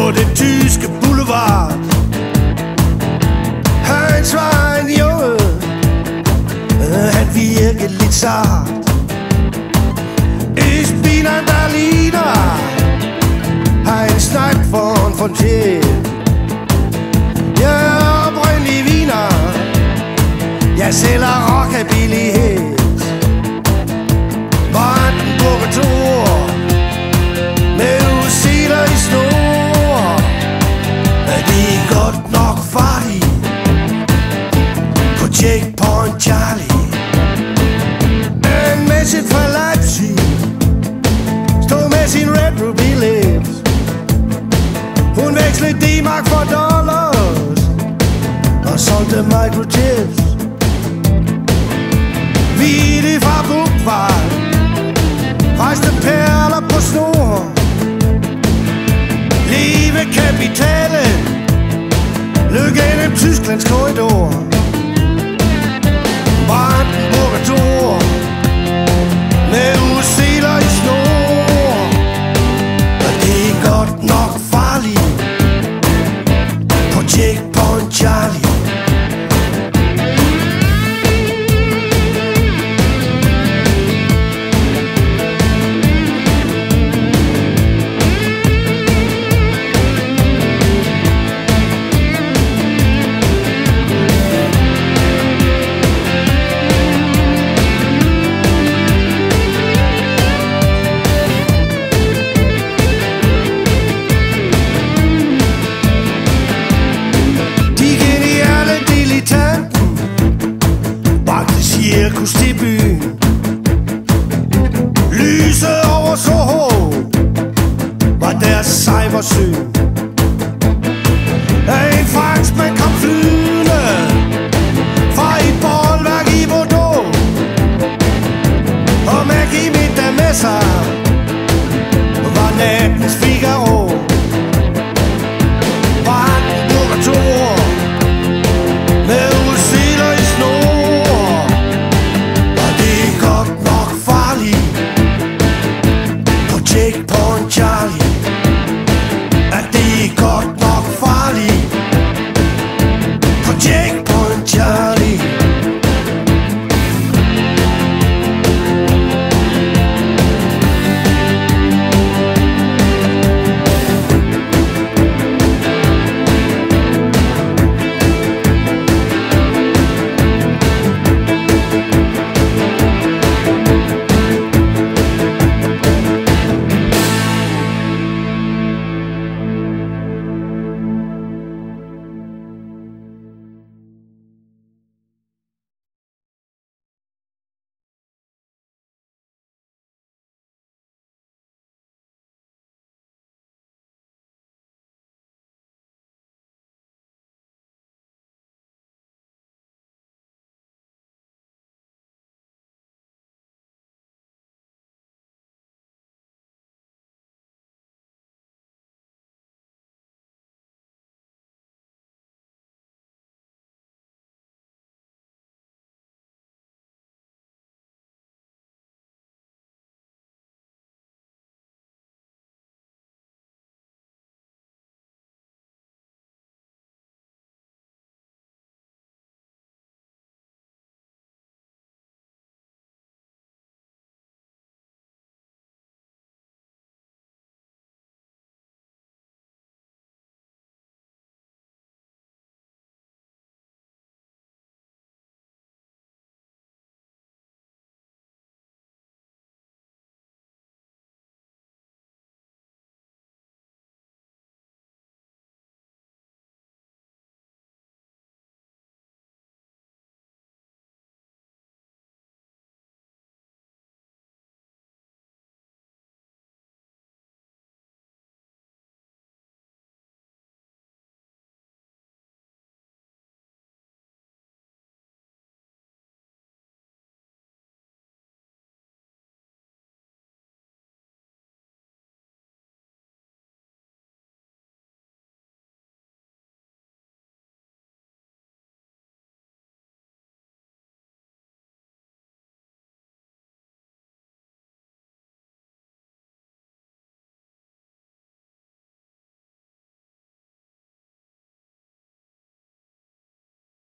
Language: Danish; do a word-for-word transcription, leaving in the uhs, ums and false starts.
på det tyske boulevard. Hans var en junge, han virkede lidt sart. Ich bin ein Berliner, ein Snack von Fontaine. Jeg er oprindelig viner, jeg sælger rockabilly. Brandenburger Tor med udsigter i snor. Det er godt nok farligt på Checkpoint Charlie. En message fra Leipzig stod med sin Red Ruby lips. Hun vekslede D-mark for dollars og solgte microchips. Hvide fra Bukvej rejste perler på snor. Leve kapitalen løb gennem Tysklands korridor. Brandenburger Tor med udsigter i snor. Og det er godt nok farligt på Checkpoint Charlie. Cirkus til byen, lyset over Soho var deres cybersyn. En franskmand kom flyvende fra et bålværk i Bordeaux, og Maggie middag med sig var nattens Figaro. Brandenburger Tor med udsigter i snor. Checkpoint Charlie, at det er godt nok farligt på Check